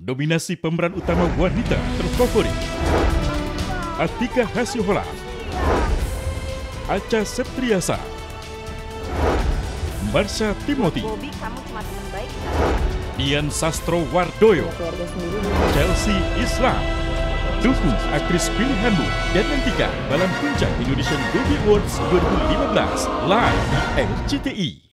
Dominasi pemeran utama wanita terfavorit: Atika Hasyohola, Acha Septriasa, Marsha Timothy, Bobby, kamu cuma teman baik. Dian Sastrowardoyo, Chelsea Islam. Dukung aktris pilihanmu dan nantikan Malam Puncak Indonesian Movie Awards 2015 live di RCTI.